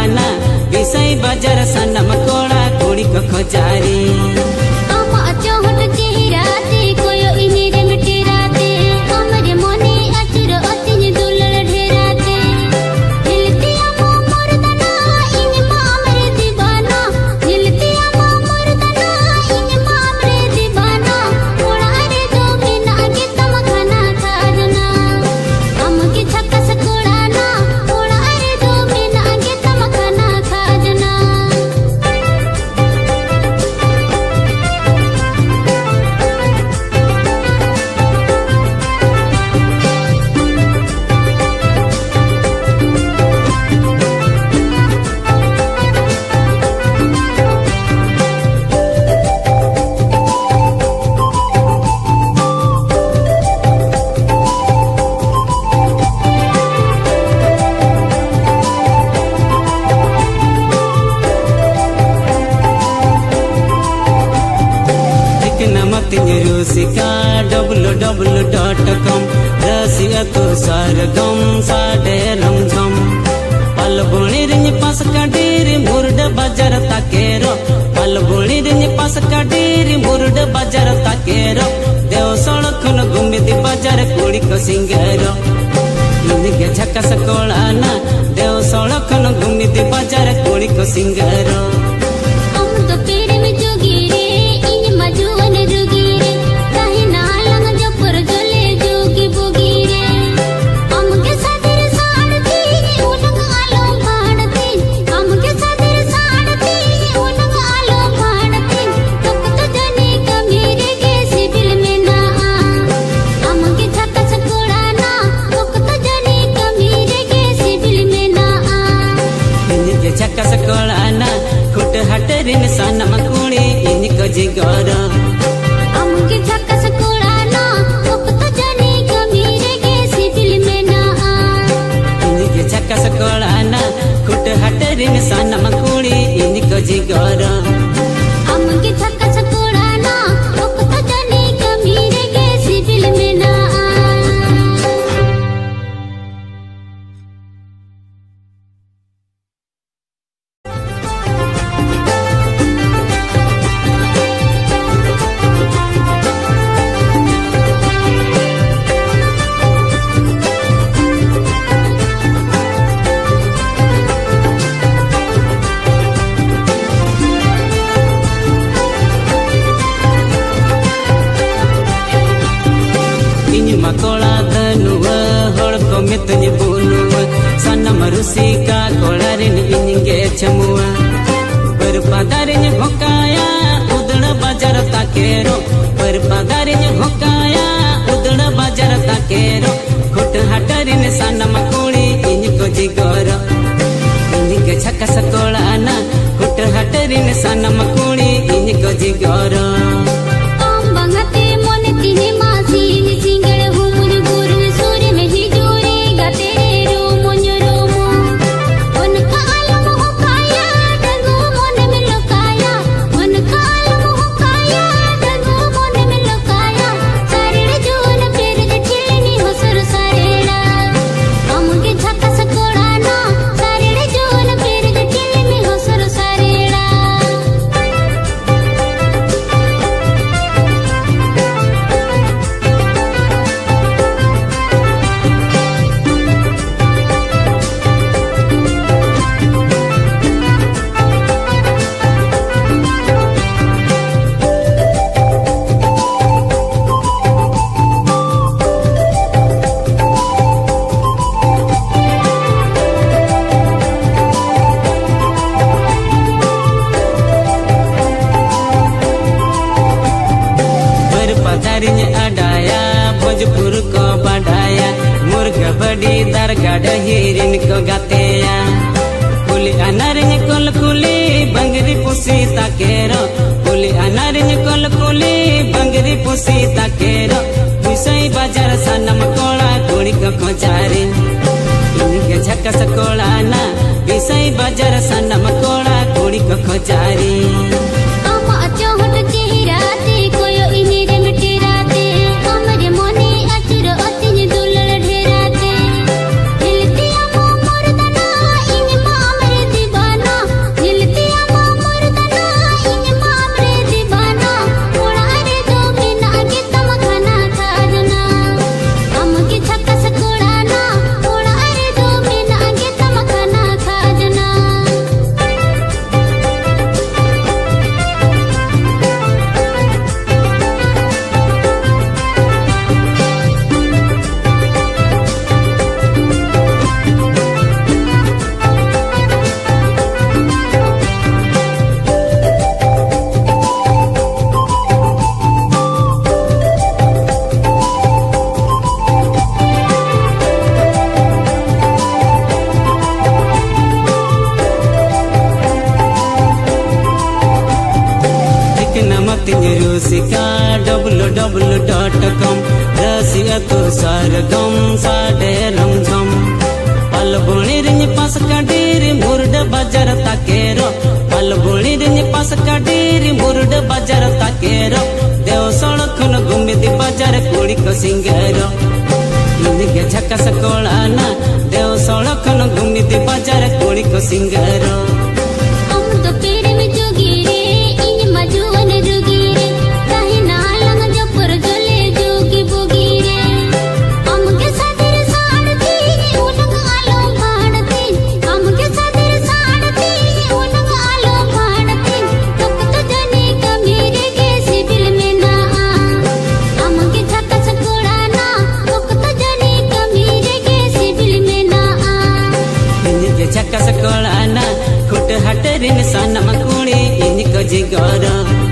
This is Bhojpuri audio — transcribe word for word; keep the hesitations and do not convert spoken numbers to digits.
ना विषय बाजार सनम कोड़ा कुड़ी को खोजारी रूसिका डब्लू डब्लू डॉट कॉम रसिया तो सरगम साडे रमझम पल बुणी रिंज पास काडीरी मुर्ड बाजार ताकेरो पल बुणी रिंज पास काडीरी मुर्ड बाजार ताकेरो देव सड़खन घुमिदी बाजार कुड़ी को सिंगेरो इनके झकास कोलाना देव सड़खन घुमिदी बाजार कुड़ी को सिंगेरो सनम कुड़ी इनको जिगर अमके झकास कोड़ाना उक्त जाने गमीरे के सिबिल में ना इनके झकास कोड़ाना खुट हटरिन सनम कुड़ी इनको जिगर अमके झकास कोड़ाना उक्त जाने गमीरे के सिबिल में ना कोला धनुआ होड़ को मितनी बुनुआ सनम रूसिका कोला रिन इनगे छमुआ पर पदारिन भोकाया उदड़ बाजार ताकेरो पर पदारिन भोकाया उदड़ बाजार ताकेरो खुट हटरिन सनम कुड़ी इनको जिगर इनके झकास कोलाना खुट हटरिन सनम कुड़ी इनको जिगर अडाया भोजपुर को बढ़ाया मुर्गा बड़ी दरगाह हिरिन को गातेया कुली अनारिन कोल कुली बंगरी पुसी ताकेरो कुली अनारिन कोल कुली बंगरी पुसी ताकेरो विषय बाजार सनम कोला कुड़ी को खोजारी इनके झकास कोला ना विषय बाजार सनम कोला कुड़ी को खोजारी दिवा तिन रूसिका डब्लू डब्लू डॉट कॉम रसिया तो सरगम साडे रमझम पलबुणी रिंज पास काडीरी मुर्ड बाजार ताकेरो पलबुणी रिंज पास काडीरी मुर्ड बाजार ताकेरो देव सड़खन गुमिदी बाजार कुड़ी को सिंगारो इनके झक्का सकोलाना देव सड़खन गुमिदी बाजार कुड़ी को सिंगारो झक्का सकोलाना खुट हटरिन सनम कुड़ी इनको जिगोरो